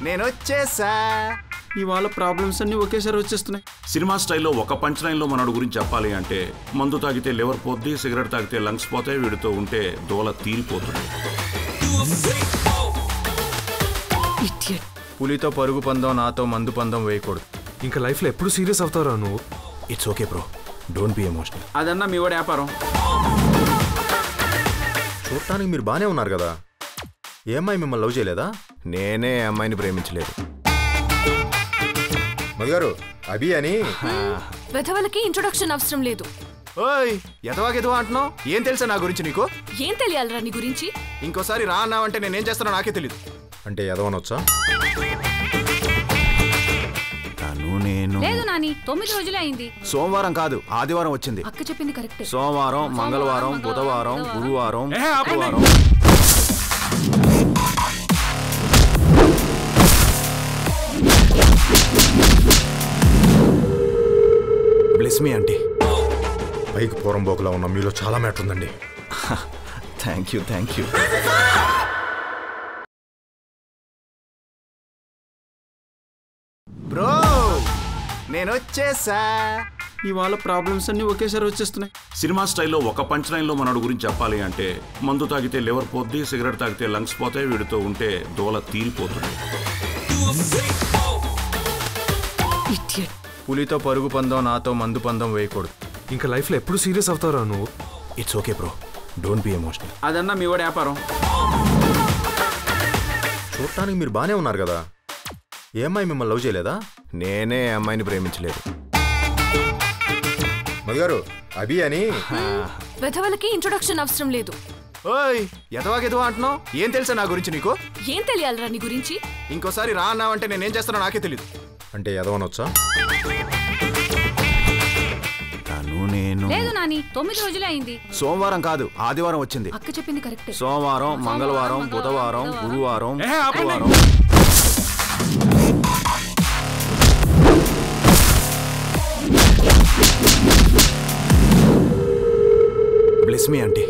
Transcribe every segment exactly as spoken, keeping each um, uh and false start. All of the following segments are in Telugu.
నేను వచ్చేసా. ఇవాళ ప్రాబ్లమ్స్ అన్ని ఒకేసారి వచ్చేస్తున్నాయి. సినిమా స్టైల్లో ఒక పంచ్ లైన్లో మనోడు గురించి చెప్పాలి అంటే, మందు తాగితే లివర్ పోద్ది, సిగరెట్ తాగితే లంగ్స్ పోతాయి, వీడితో ఉంటే దోల తీరిపోతుంది. పులితో పరుగు పందం, నాతో మందు పందం వేయకూడదు. ఇంకా లైఫ్లో ఎప్పుడు సీరియస్ అవుతారా నువ్వు? It's okay bro, don't be emotional. అదన్నా మీ వాడు వ్యాపారం. చూడటానికి మీరు బాగానే ఉన్నారు కదా, ఏ అమ్మాయి మిమ్మల్ని లవ్ చేయలేదా? నేనే అమ్మాయిని ప్రేమించలేదు. మధుగారు, అభి అని వెధవలకి ఇంట్రొడక్షన్ అవసరం లేదు. ఓయ్, ఎదవాగెదవా అంటున్నావు? ఏం తెలుసా నా గురించి నీకు? ఏం తెలియాలరా నీ గురించి? ఇంకోసారి రా అన్నావంటే నేనేం చేస్తానో నాకే తెలీదు. అంటే ఎదవనొచ్చా? తను నేను లేదు నాని, తొమ్మిది రోజులే అయింది. సోమవారం కాదు, ఆదివారం వచ్చింది. అక్క చెప్పింది కరెక్టే. సోమవారం, మంగళవారం, బుధవారం, గురువారం, శుక్రవారం. Bless me aunty. పైకి పూరం బోకలా ఉన్న మీలో చాలా మ్యాటర్ ఉందండి. Thank you thank you bro. నేను వచ్చేసా. ఇవాళ ప్రాబ్లమ్స్ అన్ని ఒకేసారి వచ్చేస్తున్నాయి. సినిమా స్టైల్లో ఒక పంచ్ లైన్లో మనోడు గురించి చెప్పాలి అంటే, మందు తాగితే లివర్ పోద్ది, సిగరెట్ తాగితే లంగ్స్ పోతాయి, వీడితో ఉంటే దోల తీరిపోతుంది. పులితో పరుగు పందం, నాతో మందు పందం వేయకూడదు. ఇంకా లైఫ్లో ఎప్పుడు సీరియస్ అవుతారా నువ్వు? It's okay bro, don't be emotional. అదన్నా మీ వాడు వ్యాపారం. చూడటానికి మీరు బాగానే ఉన్నారు కదా, ఏ అమ్మాయి మిమ్మల్ని లవ్ చేయలేదా? నేనే అమ్మాయిని ప్రేమించలేదు. మధుగారు, అభి అని వెధవలకి ఇంట్రొడక్షన్ అవసరం లేదు. ఓయ్, ఎదవాగెదవా అంటున్నావు? ఏం తెలుసా నా గురించి నీకు? ఏం తెలియాలరా నీ గురించి? ఇంకోసారి రా అన్నావంటే నేనేం చేస్తానో నాకే తెలీదు. అంటే ఎదవనొచ్చా? తను నేను లేదు నాని, తొమ్మిది రోజులే అయింది. సోమవారం కాదు, ఆదివారం వచ్చింది. అక్క చెప్పింది కరెక్టే. సోమవారం, మంగళవారం, బుధవారం, గురువారం, శుక్రవారం. Bless me aunty.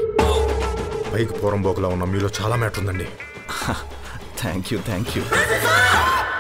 పైకి పూరం బోకలా ఉన్న మీలో చాలా మ్యాటర్ ఉందండి. Thank you thank you